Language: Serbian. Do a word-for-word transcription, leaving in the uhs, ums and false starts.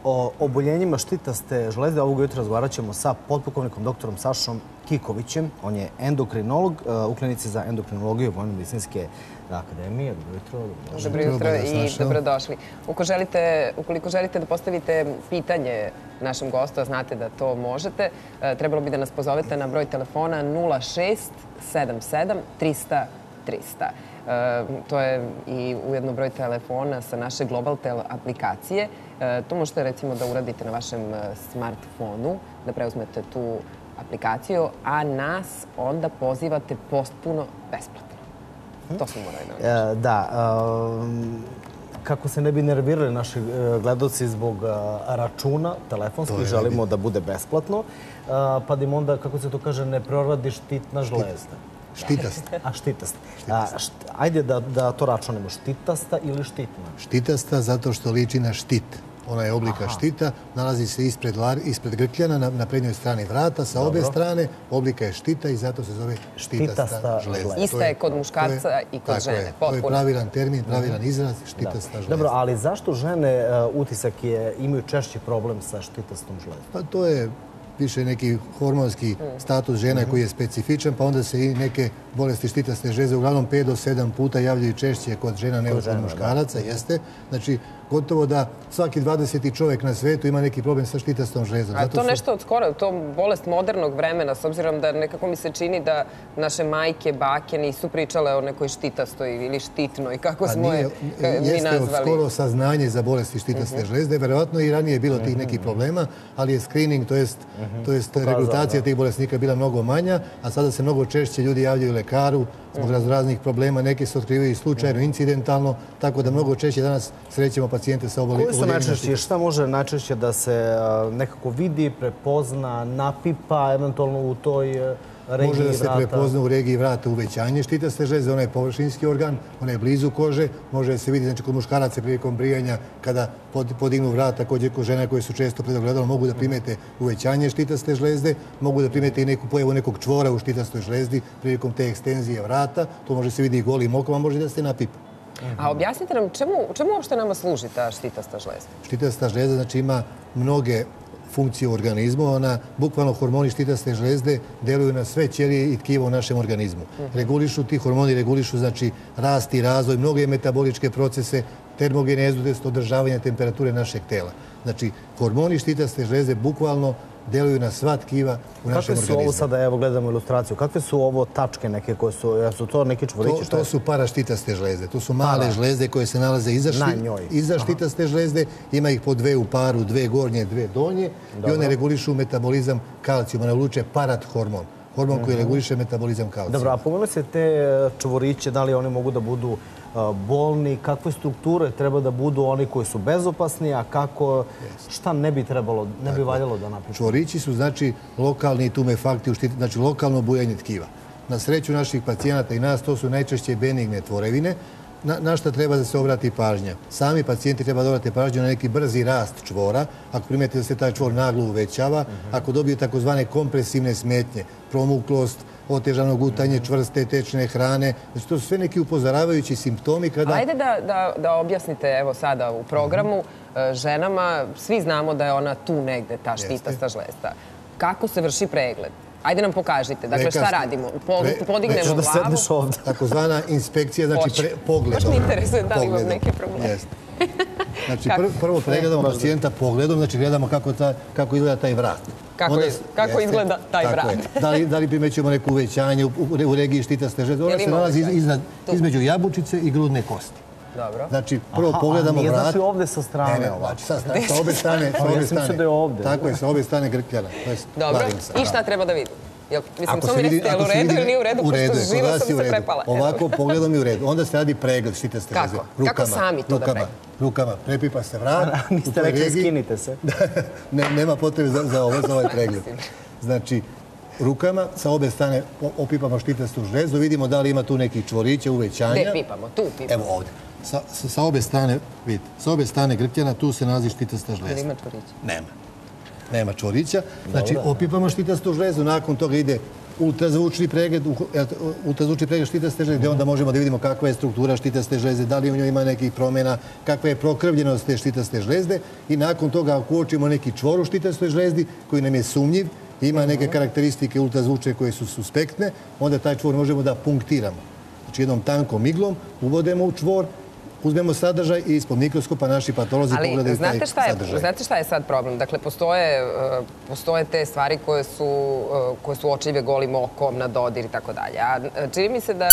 O oboljenjima štitaste žlezde ovog jutra razgovarat ćemo sa potpukovnikom doktorom Sašom Kikovićem. On je endokrinolog u klinici za endokrinologiju Vojno-medicinske akademije. Dobro jutro. Dobro jutro i dobrodošli. Ukoliko želite da postavite pitanje našem gostu, znate da to možete, trebalo bi da nas pozovete na broj telefona nula šest sedam sedam trista trista. To je i ujedno broj telefona sa naše Globaltel aplikacije. To možete recimo da uradite na vašem smartfonu, da preuzmete tu aplikaciju, a nas onda pozivate potpuno besplatno. To smo morali da vam Da. Kako se ne bi nervirali naši gledalci zbog računa telefonskih, želimo da bude besplatno, pa da im onda, kako se to kaže, ne proradi štitna žlezda. Štitasta. A, štitasta. Ajde da to računemo. Štitasta ili štitna? Štitasta zato što liči na štit. Ona je oblika štita, nalazi se ispred grkljana na prednjoj strani vrata, sa obe strane. Oblika je štita i zato se zove štitasta žlezda. Ista je kod muškarca i kod žene. To je pravilan termin, pravilan izraz, štitasta žlezda. Dobro, ali zašto žene, utisak je, imaju češći problem sa štitastom žlezdom? Pa to je više neki hormonski status žena koji je specifičan, pa onda se i neke bolesti štitaste žlezde uglavnom pet do sedam puta javljaju češće kod žena nego kod muškaraca, jeste. Znači, gotovo da svaki dvadeseti čovjek na svetu ima neki problem sa štitastom žlezdom. A to nešto od skoro, to bolest modernog vremena, s obzirom da nekako mi se čini da naše majke, bake nisu pričale o nekoj štitastoj ili štitnoj, kako smo je mi nazvali. Jeste od skoro saznanje za bolesti štitaste žlezde. Verovatno i ranije je bilo tih nekih problema, ali je screening, to jest regrutacija tih bolesnika bila mnogo manja, a sada se mnogo češće ljudi javljaju lekaru zbog raznih problema. Neki se otkrivaju slučajno, incidentalno, tako da mnogo češće danas srećemo pacijente sa oboljenjima. Koji su najčešće? Šta može najčešće da se nekako vidi, prepozna, napipa, eventualno u toj regiji vrata? Može da se prepozna u regiji vrata uvećanje štitaste žlezde, ona je površinski organ, ona je blizu kože, može da se vidi, znači kod muškaraca prilikom brijanja, kada podignu vrata kod žena koje su često pred ogledalom, mogu da primete uvećanje štitaste žlezde, mogu da primete i neku pojavu nekog čvora u štitastoj žlezdi prilikom te ekstenzije vrata, to može se vidi i golim okom, a može da se napipa. A objasnite nam, čemu uopšte nama služi ta štitasta žlezda? Štitasta žlezda, znači, ima mnoge funkcije u organizmu. Ona, bukvalno, hormoni štitaste žlezde deluju na sve ćelije i tkiva u našem organizmu. Regulišu, ti hormoni regulišu, znači, rast i razvoj, mnoge metaboličke procese, termogenezu, tj. održavanje temperature našeg tela. Znači, hormoni štitaste žlezde bukvalno deluju na sva tkiva u našem organizmu. Kakve su ovo sada, evo gledamo ilustraciju, kakve su ovo tačke neke koje su, su to neki čvorići? To su paraštitaste žlezde. To su male žlezde koje se nalaze iza štitaste žlezde. Ima ih po dve u paru, dve gornje, dve donje. I one regulišu metabolizam kalcijuma. One luče parat hormon. Hormon koji reguliše metabolizam kalcijuma. Dobro, a pomenuli se te čvoriće, da li oni mogu da budu bolni, kakve strukture treba da budu oni koji su bezopasni, a kako, šta ne bi trebalo, ne bi valjalo da napišu? Čvorići su, znači, lokalni tumefakti, znači lokalno bujanje tkiva. Na sreću naših pacijenata i nas, to su najčešće benigne tvorevine, na šta treba da se obrati pažnja. Sami pacijenti treba da obrate pažnju na neki brzi rast čvora, ako primijete da se taj čvor naglo uvećava, ako dobije takozvane kompresivne smetnje, promuklost, otežano gutanje čvrste tečne hrane. Znači, to su sve neki upozoravajući simptomi kada... Ajde da objasnite, evo sada u programu, ženama, svi znamo da je ona tu negde, ta štitasta žlezda. Kako se vrši pregled? Ajde nam pokažite. Dakle, šta radimo? Podignemo glavu? Takozvana inspekcija, znači pogledom. Baš mi interesuje da li imam neke probleme. Znači, prvo pregledamo pacijenta pogledom, znači gledamo kako izgleda taj vrat. Kako izgleda taj vrat? Da li primećujemo neko uvećanje u regiji štitaste žlezde? Ona se nalazi između jabučice i grudne kosti. Dobro. Znači, prvo pogledamo vrat. Nije znači ovde sa strane? Sa obe strane. Ja sam mislio da je ovde. Tako je, sa obe strane grkljana. Dobro. I šta treba da vidim? Mislim, samo mi recite, je li u redu ili nije u redu, pošto živa sam se prepala. Ovako, pogledom je u redu. Onda se radi pregled štitaste žlezde. Kako? Kako sami to da pregled? Rukama. Prepipa se vrat. Niste rekli, skinite se. Nema potrebe za ovaj pregled. Znači, rukama sa obe strane opipamo štitastu žlezdu, vidimo da li ima tu nekih čvorića, uvećanja. Gde pipamo? Tu pipamo. Evo ovde. Sa obe strane, vidite, sa obe strane grkljana, tu se nalazi štitasta žlezda. Ili ima čvorića? Nema. Nema čvorića. Znači, opipamo štitastu žlezdu, nakon toga ide ultrazvučni pregled, ultrazvučni pregled štitaste žlezde, gdje onda možemo da vidimo kakva je struktura štitaste žlezde, da li u njoj ima nekih promjena, kakva je prokrvljenost te štitaste žlezde i nakon toga ako uočimo neki čvor u štitastoj žlezdi koji nam je sumnjiv, ima neke karakteristike ultrazvučne koje su suspektne, onda taj čvor možemo da punktiramo. Znači jednom tankom iglom uvodemo u čvor, uzmemo sadržaj i ispod mikroskopa naši patolozi pogledaju taj sadržaj. Znate šta je sad problem? Dakle, postoje te stvari koje su očive golim okom na dodir i tako dalje. A čini mi se da